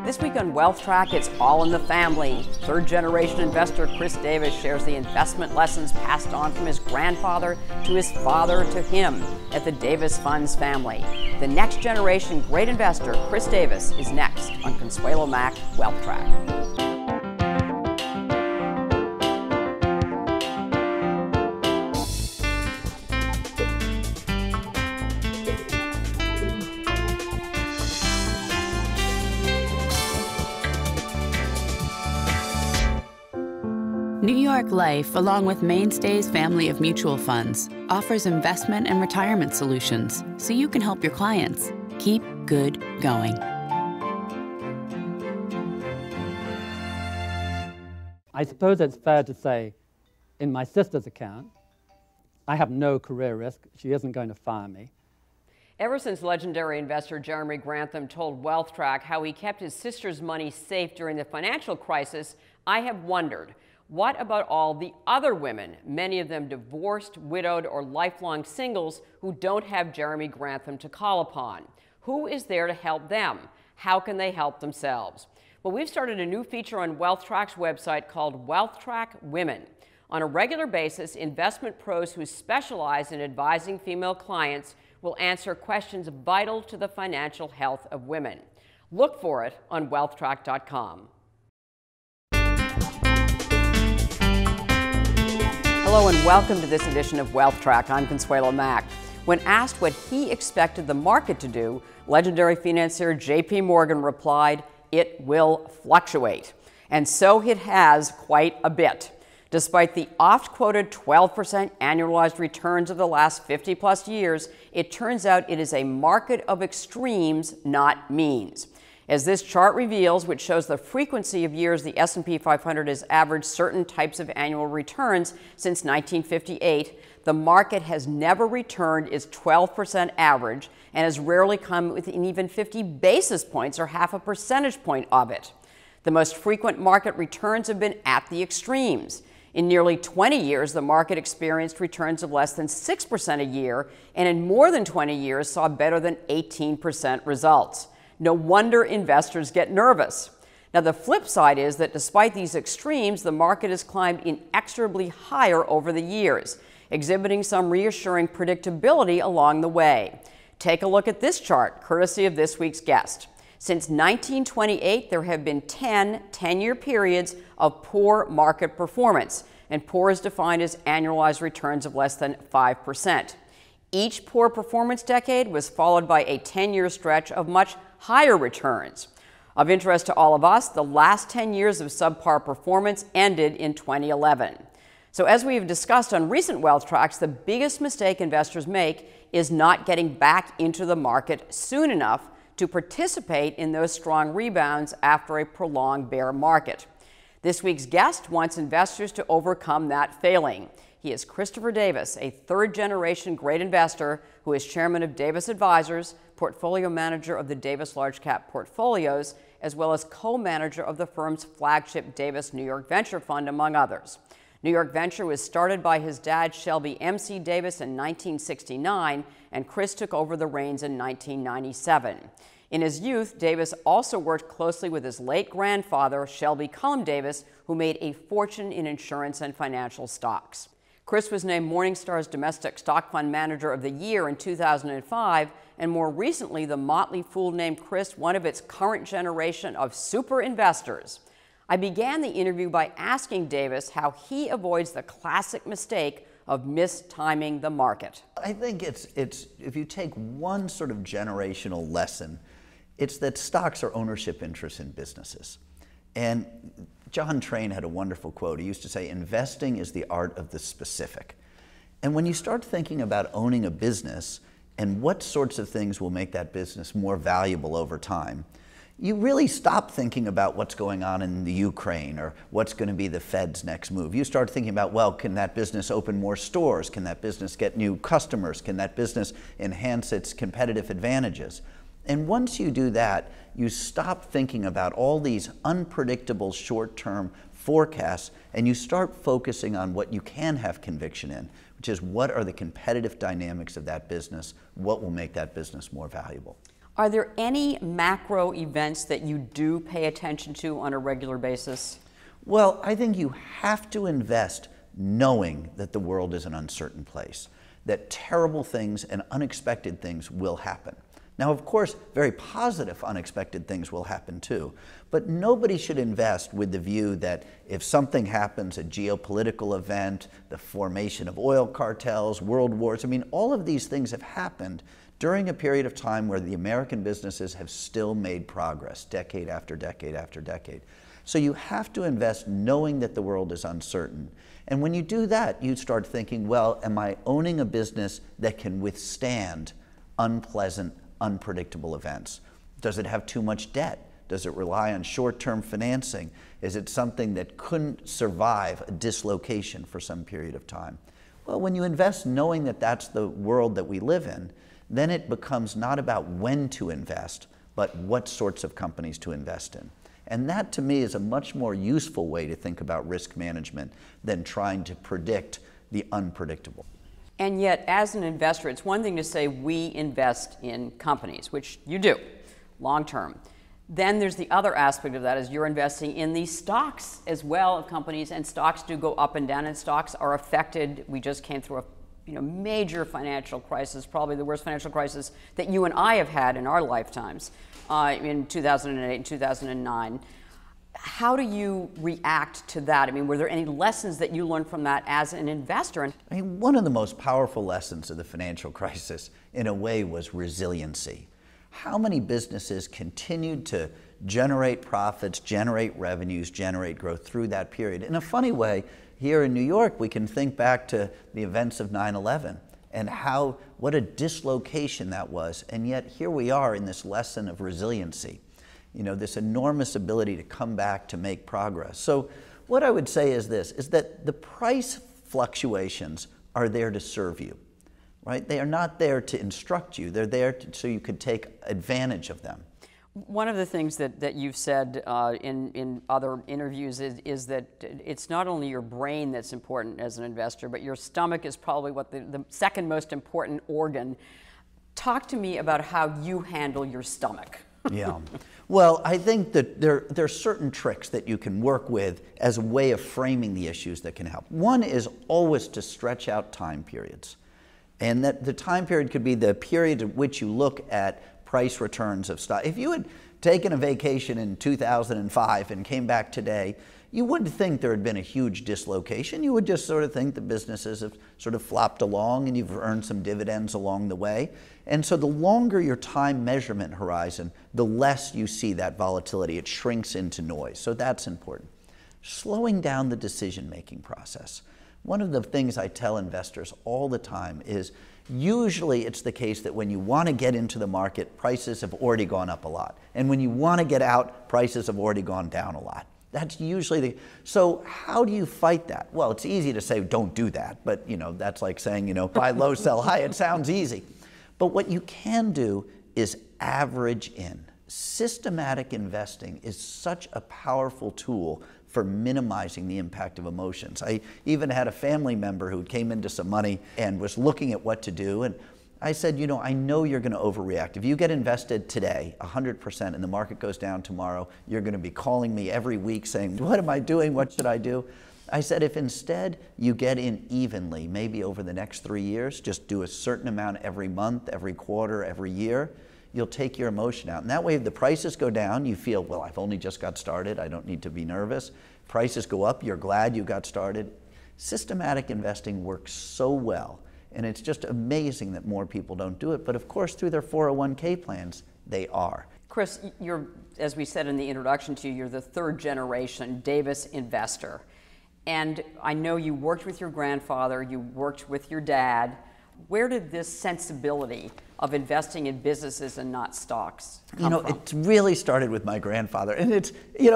This week on Wealth Track, it's all in the family. Third-generation investor Chris Davis shares the investment lessons passed on from his grandfather to his father to him at the Davis Funds family. The next-generation great investor, Chris Davis, is next on Consuelo Mack Wealth Track. New York Life, along with Mainstay's family of mutual funds, offers investment and retirement solutions so you can help your clients keep good going. I suppose it's fair to say, in my sister's account, I have no career risk. She isn't going to fire me. Ever since legendary investor Jeremy Grantham told Wealth Track how he kept his sister's money safe during the financial crisis, I have wondered, what about all the other women, many of them divorced, widowed, or lifelong singles who don't have Jeremy Grantham to call upon? Who is there to help them? How can they help themselves? Well, we've started a new feature on Wealth Track's website called Wealth Track Women. On a regular basis, investment pros who specialize in advising female clients will answer questions vital to the financial health of women. Look for it on wealthtrack.com. Hello and welcome to this edition of Wealth Track. I'm Consuelo Mack. When asked what he expected the market to do, legendary financier J.P. Morgan replied, "It will fluctuate." And so it has quite a bit. Despite the oft-quoted 12% annualized returns of the last 50-plus years, it turns out it is a market of extremes, not means. As this chart reveals, which shows the frequency of years the S&P 500 has averaged certain types of annual returns since 1958, the market has never returned its 12% average and has rarely come within even 50 basis points or half a percentage point of it. The most frequent market returns have been at the extremes. In nearly 20 years, the market experienced returns of less than 6% a year, and in more than 20 years saw better than 18% results. No wonder investors get nervous. Now, the flip side is that despite these extremes, the market has climbed inexorably higher over the years, exhibiting some reassuring predictability along the way. Take a look at this chart, courtesy of this week's guest. Since 1928, there have been 10 10-year periods of poor market performance, and poor is defined as annualized returns of less than 5%. Each poor performance decade was followed by a 10-year stretch of much higher returns. Of interest to all of us, the last 10 years of subpar performance ended in 2011. So as we have discussed on recent Wealth Tracks, the biggest mistake investors make is not getting back into the market soon enough to participate in those strong rebounds after a prolonged bear market. This week's guest wants investors to overcome that failing. He is Christopher Davis, a third-generation great investor who is chairman of Davis Advisors, portfolio manager of the Davis Large Cap Portfolios, as well as co-manager of the firm's flagship Davis New York Venture Fund, among others. New York Venture was started by his dad, Shelby M.C. Davis, in 1969, and Chris took over the reins in 1997. In his youth, Davis also worked closely with his late grandfather, Shelby Cullum Davis, who made a fortune in insurance and financial stocks. Chris was named Morningstar's Domestic Stock Fund Manager of the Year in 2005, and more recently, the Motley Fool named Chris one of its current generation of super investors. I began the interview by asking Davis how he avoids the classic mistake of mistiming the market. I think it's if you take one sort of generational lesson, it's that stocks are ownership interests in businesses. And John Train had a wonderful quote. He used to say, investing is the art of the specific. And when you start thinking about owning a business and what sorts of things will make that business more valuable over time, you really stop thinking about what's going on in the Ukraine or what's going to be the Fed's next move. You start thinking about, well, can that business open more stores? Can that business get new customers? Can that business enhance its competitive advantages? And once you do that, you stop thinking about all these unpredictable short-term forecasts and you start focusing on what you can have conviction in, which is what are the competitive dynamics of that business, what will make that business more valuable. Are there any macro events that you do pay attention to on a regular basis? Well, I think you have to invest knowing that the world is an uncertain place, that terrible things and unexpected things will happen. Now, of course, very positive unexpected things will happen too, but nobody should invest with the view that if something happens, a geopolitical event, the formation of oil cartels, world wars, I mean, all of these things have happened during a period of time where the American businesses have still made progress, decade after decade after decade. So you have to invest knowing that the world is uncertain. And when you do that, you start thinking, well, am I owning a business that can withstand unpleasant, unpredictable events? Does it have too much debt? Does it rely on short-term financing? Is it something that couldn't survive a dislocation for some period of time? Well, when you invest knowing that that's the world that we live in, then it becomes not about when to invest, but what sorts of companies to invest in. And that, to me, is a much more useful way to think about risk management than trying to predict the unpredictable. And yet, as an investor, it's one thing to say we invest in companies, which you do, long term. Then there's the other aspect of that is you're investing in the stocks as well of companies, and stocks do go up and down, and stocks are affected. We just came through a major financial crisis, probably the worst financial crisis that you and I have had in our lifetimes, in 2008 and 2009. How do you react to that? I mean, were there any lessons that you learned from that as an investor? I mean, one of the most powerful lessons of the financial crisis, in a way, was resiliency. How many businesses continued to generate profits, generate revenues, generate growth through that period? In a funny way, here in New York, we can think back to the events of 9/11 and what a dislocation that was. And yet here we are in this lesson of resiliency, this enormous ability to come back to make progress. So what I would say is this, is that the price fluctuations are there to serve you, right? They are not there to instruct you. They're there so you could take advantage of them. One of the things that you've said in other interviews is that it's not only your brain that's important as an investor, but your stomach is probably what the second most important organ. Talk to me about how you handle your stomach. Yeah. Well, I think that there are certain tricks that you can work with as a way of framing the issues that can help. One is always to stretch out time periods. And that the time period could be the period at which you look at price returns of stock. If you had taken a vacation in 2005 and came back today, you wouldn't think there had been a huge dislocation. You would just sort of think the businesses have sort of flopped along and you've earned some dividends along the way. And so the longer your time measurement horizon, the less you see that volatility. It shrinks into noise. So that's important. Slowing down the decision-making process. One of the things I tell investors all the time is usually it's the case that when you want to get into the market, prices have already gone up a lot. And when you want to get out, prices have already gone down a lot. That's usually so how do you fight that? Well, it's easy to say don't do that, but that's like saying, buy low, sell high. It sounds easy. But what you can do is average in. Systematic investing is such a powerful tool for minimizing the impact of emotions. I even had a family member who came into some money and was looking at what to do, and I said, I know you're going to overreact. If you get invested today, 100%, and the market goes down tomorrow, you're going to be calling me every week saying, what am I doing? What should I do? I said, if instead you get in evenly, maybe over the next 3 years, just do a certain amount every month, every quarter, every year, you'll take your emotion out. And that way, if the prices go down, you feel, well, I've only just got started. I don't need to be nervous. Prices go up, you're glad you got started. Systematic investing works so well. And it's just amazing that more people don't do it. But of course, through their 401k plans, they are. Chris, you're, as we said in the introduction to you, you're the third generation Davis investor. And I know you worked with your grandfather, you worked with your dad. Where did this sensibility of investing in businesses and not stocks come from? It really started with my grandfather. And it's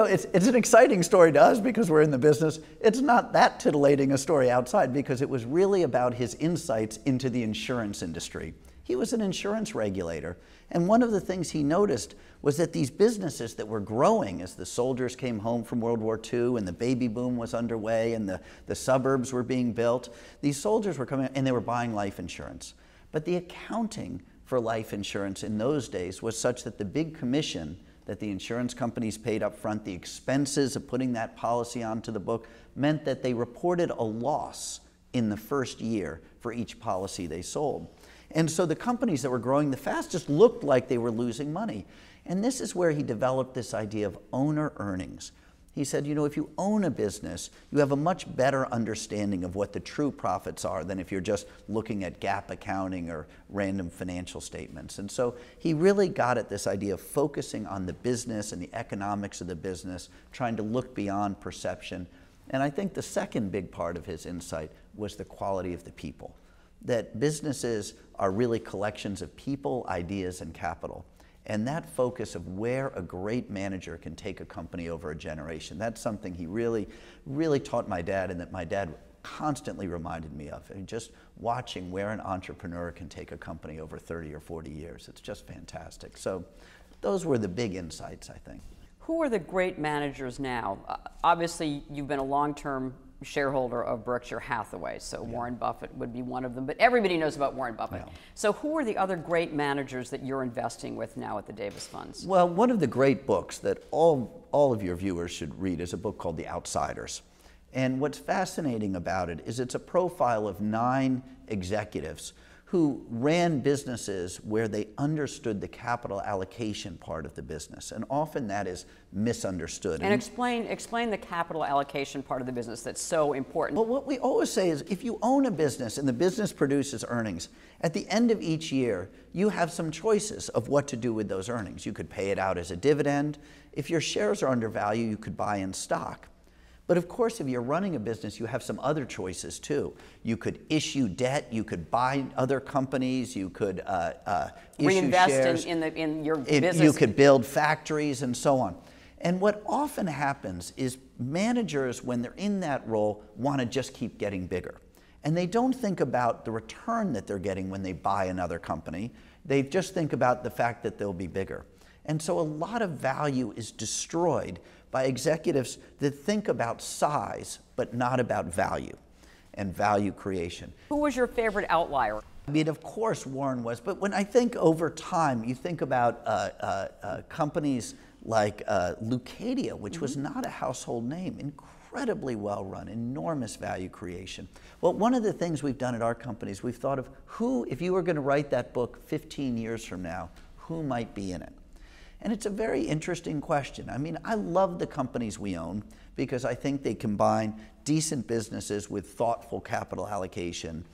an exciting story to us because we're in the business. It's not that titillating a story outside because it was really about his insights into the insurance industry. He was an insurance regulator. And one of the things he noticed was that these businesses that were growing as the soldiers came home from World War II and the baby boom was underway and the suburbs were being built, these soldiers were coming and they were buying life insurance. But the accounting for for life insurance in those days was such that the big commission that the insurance companies paid up front, the expenses of putting that policy onto the book, meant that they reported a loss in the first year for each policy they sold. And so the companies that were growing the fastest looked like they were losing money. And this is where he developed this idea of owner earnings. He said, you know, if you own a business, you have a much better understanding of what the true profits are than if you're just looking at GAAP accounting or random financial statements. And so he really got at this idea of focusing on the business and the economics of the business, trying to look beyond perception. And I think the second big part of his insight was the quality of the people. That businesses are really collections of people, ideas, and capital. And that focus of where a great manager can take a company over a generation, that's something he really, really taught my dad, and that my dad constantly reminded me of. And just watching where an entrepreneur can take a company over 30 or 40 years, it's just fantastic. So those were the big insights, I think. Who are the great managers now? Obviously, you've been a long-term shareholder of Berkshire Hathaway, so Warren Buffett would be one of them, but everybody knows about Warren Buffett. Yeah. So who are the other great managers that you're investing with now at the Davis Funds? Well, one of the great books that all of your viewers should read is a book called The Outsiders. And what's fascinating about it is it's a profile of 9 executives who ran businesses where they understood the capital allocation part of the business, and often that is misunderstood. And explain the capital allocation part of the business that's so important. Well, what we always say is if you own a business and the business produces earnings, at the end of each year, you have some choices of what to do with those earnings. You could pay it out as a dividend. If your shares are undervalued, you could buy in stock. But of course, if you're running a business, you have some other choices too. You could issue debt, you could buy other companies, you could issue reinvest shares. in your business. You could build factories and so on. And what often happens is managers, when they're in that role, want to just keep getting bigger. And they don't think about the return that they're getting when they buy another company. They just think about the fact that they'll be bigger. And so a lot of value is destroyed by executives that think about size, but not about value and value creation. Who was your favorite outlier? I mean, of course, Warren was, but when I think over time, you think about companies like Leucadia, which was not a household name, incredibly well run, enormous value creation. Well, one of the things we've done at our companies, we've thought of who, if you were going to write that book 15 years from now, who might be in it? And it's a very interesting question. I mean, I love the companies we own because I think they combine decent businesses with thoughtful capital allocation.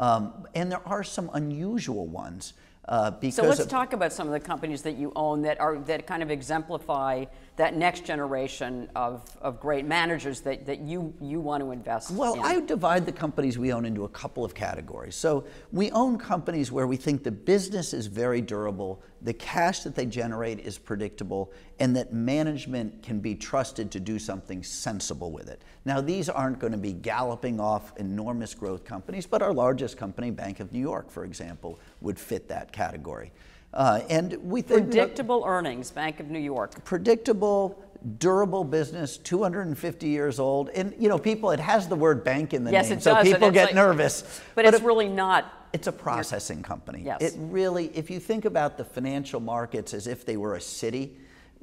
And there are some unusual ones. So let's talk about some of the companies that you own that kind of exemplify that next generation of great managers that you want to invest in. Well, I divide the companies we own into a couple of categories. So we own companies where we think the business is very durable, the cash that they generate is predictable, and that management can be trusted to do something sensible with it. Now, these aren't going to be galloping off enormous growth companies, but our largest company, Bank of New York, for example, would fit that category. And we think predictable earnings, Bank of New York. Predictable, durable business, 250 years old, and you know, people, it has the word bank in the name, it so does, people get nervous. But it's really not. It's a processing company. Yes. It really, if you think about the financial markets as if they were a city,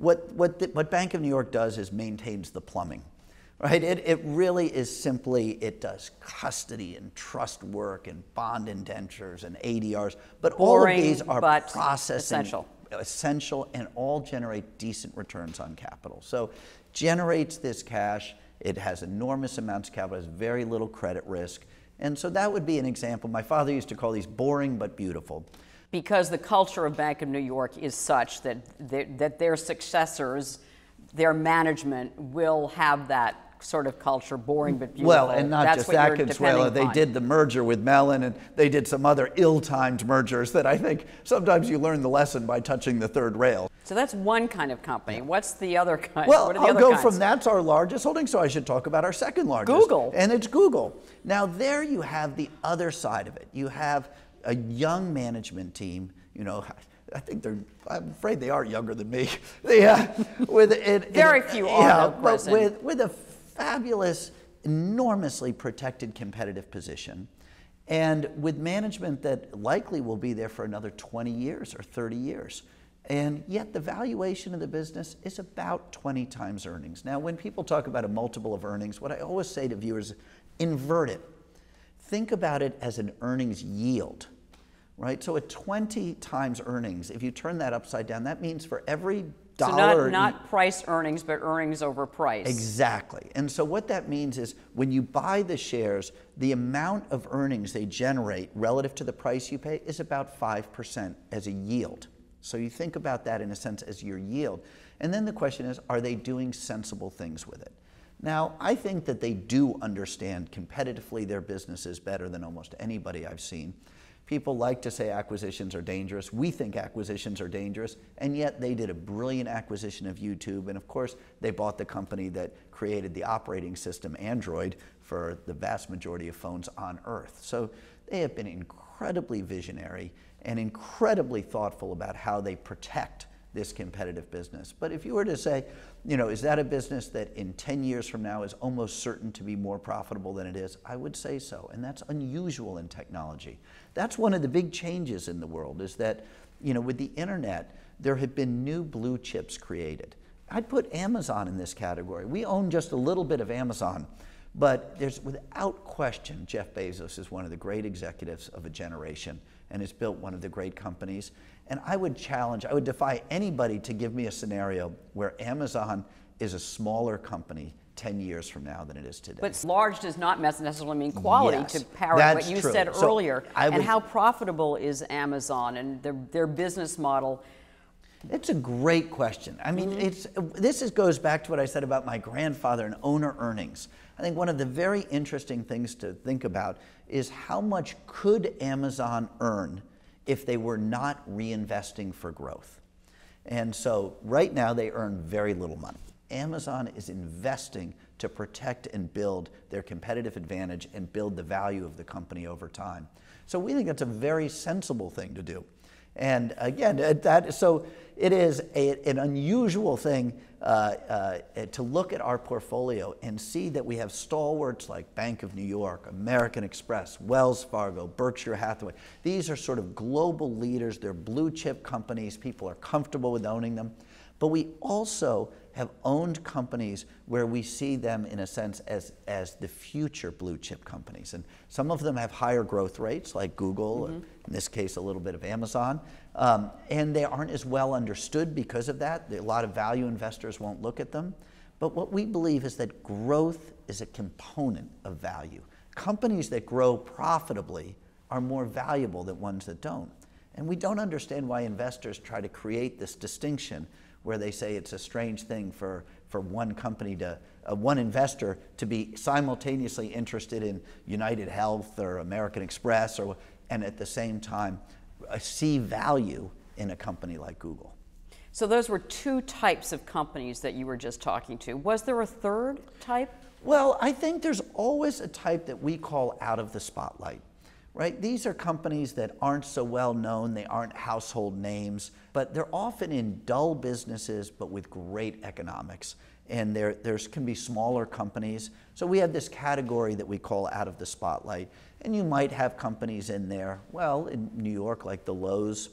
what Bank of New York does is maintains the plumbing. Right? It really is simply, it does custody and trust work and bond indentures and ADRs, but all of these are processing, essential, and all generate decent returns on capital. So generates this cash, it has enormous amounts of capital, has very little credit risk, and so that would be an example. My father used to call these boring but beautiful. Because the culture of Bank of New York is such that their successors, their management will have that sort of culture, boring but beautiful. Well, and not just that, Consuelo. They did the merger with Mellon, and they did some other ill-timed mergers that I think sometimes you learn the lesson by touching the third rail. So that's one kind of company. What's the other kind? Well, what are the I'll other go kinds? from that's our largest holding, so I should talk about our second largest. Google. And it's Google. Now there you have the other side of it. You have a young management team, you know, I think I'm afraid they are younger than me. Very few are, but with a fabulous, enormously protected competitive position. and with management that likely will be there for another 20 years or 30 years. And yet the valuation of the business is about 20 times earnings. Now, when people talk about a multiple of earnings, what I always say to viewers, invert it. Think about it as an earnings yield, right? So at 20 times earnings, if you turn that upside down, that means for every dollar. So not price earnings, but earnings over price. Exactly. And so what that means is when you buy the shares, the amount of earnings they generate relative to the price you pay is about 5% as a yield. So you think about that in a sense as your yield. And then the question is, are they doing sensible things with it? Now, I think that they do understand competitively their businesses better than almost anybody I've seen. People like to say acquisitions are dangerous. We think acquisitions are dangerous, and yet they did a brilliant acquisition of YouTube, and of course, they bought the company that created the operating system, Android, for the vast majority of phones on Earth. So they have been incredibly visionary and incredibly thoughtful about how they protect this competitive business. But if you were to say, is that a business that in 10 years from now is almost certain to be more profitable than it is? I would say so, and that's unusual in technology. That's one of the big changes in the world, is that, with the internet, there have been new blue chips created. I'd put Amazon in this category. We own just a little bit of Amazon, but there's, without question, Jeff Bezos is one of the great executives of a generation and has built one of the great companies. And I would defy anybody to give me a scenario where Amazon is a smaller company 10 years from now than it is today. But large does not necessarily mean quality, yes, to parrot what you true. said So earlier. And how profitable is Amazon and their business model? It's a great question. I mean, this goes back to what I said about my grandfather and owner earnings. I think one of the very interesting things to think about is how much could Amazon earn if they were not reinvesting for growth. And so right now they earn very little money. Amazon is investing to protect and build their competitive advantage and build the value of the company over time. So we think that's a very sensible thing to do. And again, so it is an unusual thing to look at our portfolio and see that we have stalwarts like Bank of New York, American Express, Wells Fargo, Berkshire Hathaway. These are sort of global leaders. They're blue chip companies. People are comfortable with owning them. But we also have owned companies where we see them in a sense as the future blue chip companies. And some of them have higher growth rates like Google, in this case a little bit of Amazon, and they aren't as well understood because of that. A lot of value investors won't look at them. But what we believe is that growth is a component of value. Companies that grow profitably are more valuable than ones that don't. And we don't understand why investors try to create this distinction where they say it's a strange thing for one company to, one investor to be simultaneously interested in United Health or American Express, and at the same time see value in a company like Google. So those were two types of companies that you were just talking to. Was there a third type? Well, I think there's always a type that we call out of the spotlight. Right? These are companies that aren't so well known, they aren't household names, but they're often in dull businesses but with great economics. And there can be smaller companies. So we have this category that we call out of the spotlight. And you might have companies in there, well, in New York, like the Lowe's,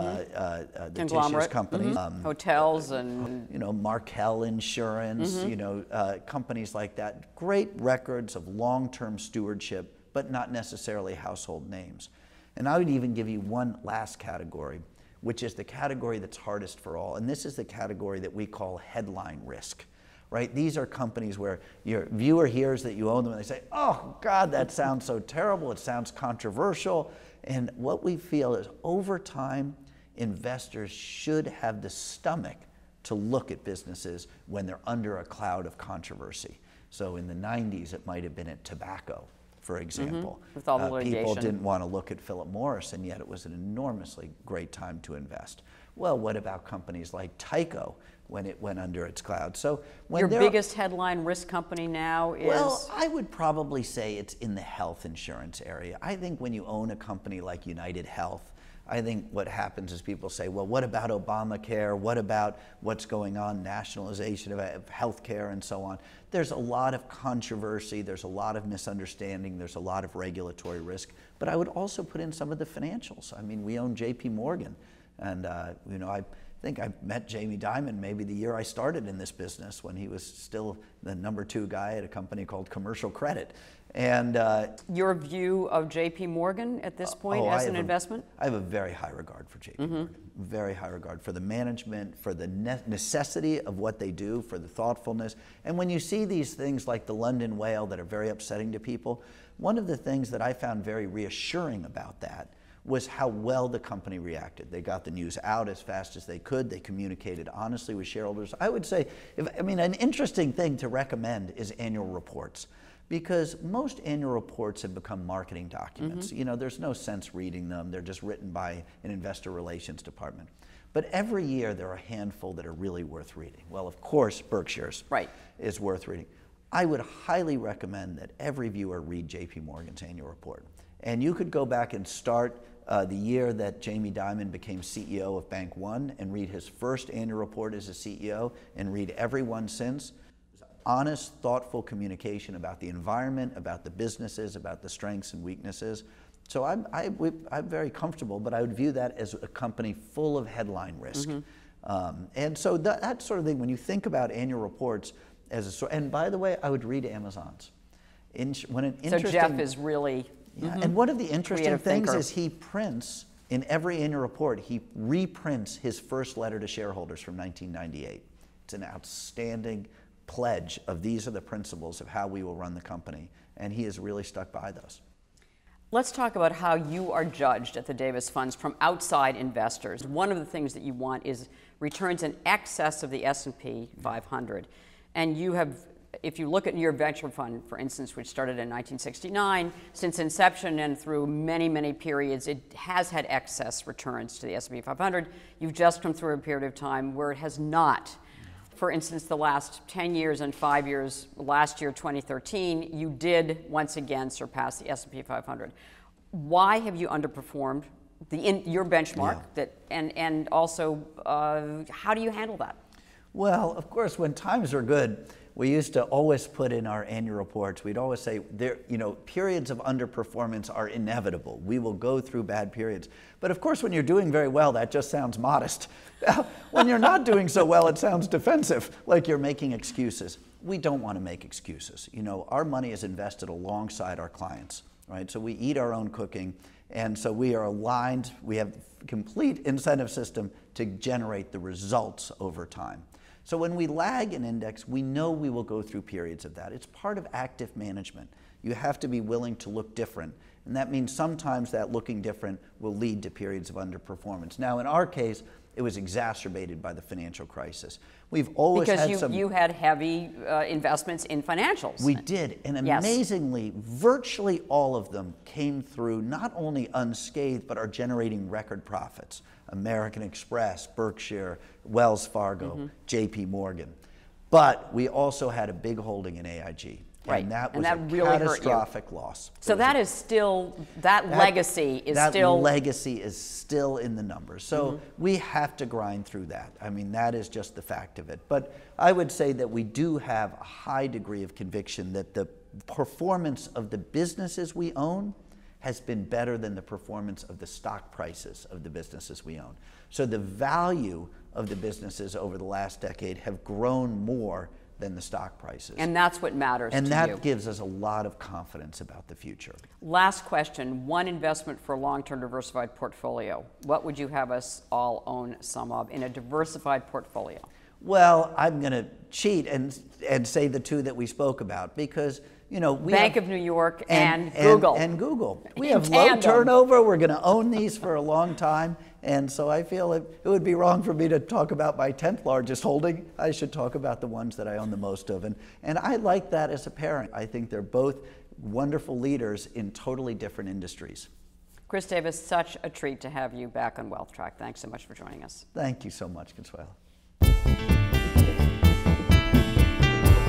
the Tish's companies. Hotels and... Markel Insurance, companies like that. Great records of long-term stewardship, but not necessarily household names. And I would even give you one last category, which is the category that's hardest for all. And this is the category that we call headline risk, right? These are companies where your viewer hears that you own them and they say, oh God, that sounds so terrible, it sounds controversial. And what we feel is over time, investors should have the stomach to look at businesses when they're under a cloud of controversy. So in the 90s, it might have been at tobacco, for example. With all the litigation. People didn't want to look at Philip Morris, and yet it was an enormously great time to invest. Well, what about companies like Tyco when it went under its cloud? So when your biggest headline risk company now is? Well, I would probably say it's in the health insurance area. I think when you own a company like United Health, I think what happens is people say, well, what about Obamacare? What about what's going on, nationalization of healthcare and so on? There's a lot of controversy, there's a lot of misunderstanding, there's a lot of regulatory risk, but I would also put in some of the financials. I mean, we own JP Morgan, and you know, I think I met Jamie Dimon maybe the year I started in this business, when he was still the #2 guy at a company called Commercial Credit. And your view of JP Morgan at this point as an investment? I have a very high regard for JP Morgan, very high regard for the management, for the necessity of what they do, for the thoughtfulness. And when you see these things like the London whale that are very upsetting to people, one of the things that I found very reassuring about that was how well the company reacted. They got the news out as fast as they could. They communicated honestly with shareholders. I would say, an interesting thing to recommend is annual reports, because most annual reports have become marketing documents. You know, there's no sense reading them. They're just written by an investor relations department. But every year there are a handful that are really worth reading. Well, of course, Berkshire's is worth reading. I would highly recommend that every viewer read JP Morgan's annual report. And you could go back and start the year that Jamie Dimon became CEO of Bank One and read his first annual report as a CEO and read every one since. Honest, thoughtful communication about the environment, about the businesses, about the strengths and weaknesses. So I'm very comfortable, but I would view that as a company full of headline risk. And so that sort of thing, when you think about annual reports as a, and by the way, I would read Amazon's. So Jeff is really and one of the interesting things is he prints, in every annual report, he reprints his first letter to shareholders from 1998. It's an outstanding pledge of these are the principles of how we will run the company, and he has really stuck by those. Let's talk about how you are judged at the Davis Funds from outside investors. One of the things that you want is returns in excess of the S&P 500. And you have, if you look at your venture fund, for instance, which started in 1969, since inception and through many, many periods, it has had excess returns to the S&P 500. You've just come through a period of time where it has not. For instance, the last 10 years and 5 years, last year, 2013, you did once again surpass the S&P 500. Why have you underperformed your benchmark? And also, how do you handle that? Well, of course, when times are good, we used to always put in our annual reports, we'd always say, periods of underperformance are inevitable. We will go through bad periods. But of course, when you're doing very well, that just sounds modest. When you're not doing so well, it sounds defensive, like you're making excuses. We don't want to make excuses. You know, our money is invested alongside our clients, right? So we eat our own cooking, and so we are aligned. We have a complete incentive system to generate the results over time. So when we lag an index, we know we will go through periods of that. It's part of active management. You have to be willing to look different. And that means sometimes that looking different will lead to periods of underperformance. Now, in our case, it was exacerbated by the financial crisis. We've always had some... Because you had heavy investments in financials. We did, and amazingly, virtually all of them came through not only unscathed, but are generating record profits. American Express, Berkshire, Wells Fargo, JP Morgan. But we also had a big holding in AIG. Right. And that was really catastrophic loss. So that is still, that legacy is still... That legacy is still in the numbers. So we have to grind through that. I mean, that is just the fact of it. But I would say that we do have a high degree of conviction that the performance of the businesses we own has been better than the performance of the stock prices of the businesses we own. So the value of the businesses over the last decade have grown more than the stock prices. And that's what matters to you. And that gives us a lot of confidence about the future. Last question, one investment for a long-term diversified portfolio. What would you have us all own some of in a diversified portfolio? Well, I'm going to cheat and say the two that we spoke about, because we Bank of New York and Google. And Google. We have low turnover. We're going to own these for a long time. And so I feel it would be wrong for me to talk about my 10th largest holding. I should talk about the ones that I own the most of. And I like that as a parent. I think they're both wonderful leaders in totally different industries. Chris Davis, such a treat to have you back on WealthTrack. Thanks so much for joining us. Thank you so much, Consuelo. At the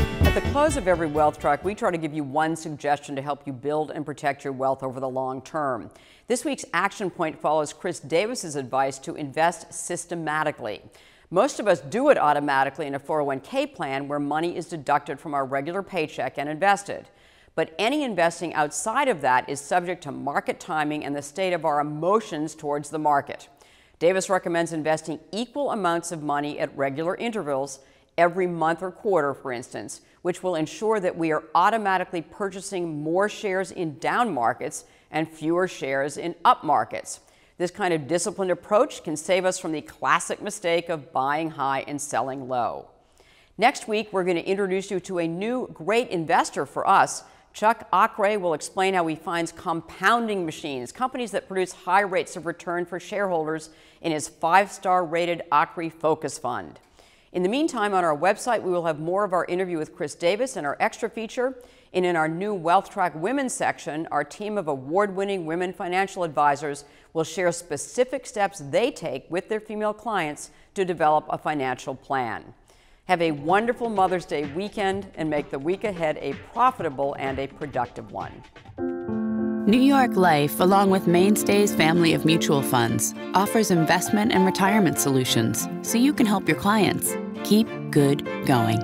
close of every Wealth Track, we try to give you one suggestion to help you build and protect your wealth over the long term. This week's action point follows Chris Davis's advice to invest systematically. Most of us do it automatically in a 401k plan where money is deducted from our regular paycheck and invested. But any investing outside of that is subject to market timing and the state of our emotions towards the market. Davis recommends investing equal amounts of money at regular intervals every month or quarter, for instance, which will ensure that we are automatically purchasing more shares in down markets and fewer shares in up markets. This kind of disciplined approach can save us from the classic mistake of buying high and selling low. Next week, we're going to introduce you to a new great investor for us. Chuck Acre will explain how he finds compounding machines, companies that produce high rates of return for shareholders, in his 5-star rated Acre Focus Fund. In the meantime, on our website, we will have more of our interview with Chris Davis and our extra feature. And in our new Wealth Track Women's section, our team of award-winning women financial advisors will share specific steps they take with their female clients to develop a financial plan. Have a wonderful Mother's Day weekend and make the week ahead a profitable and a productive one. New York Life, along with Mainstay's family of mutual funds, offers investment and retirement solutions so you can help your clients keep good going.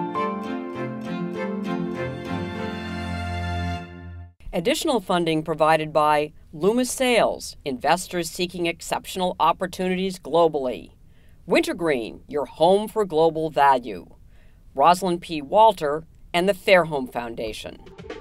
Additional funding provided by Loomis Sales, investors seeking exceptional opportunities globally. Wintergreen, your home for global value. Rosalind P. Walter and the Fair Home Foundation.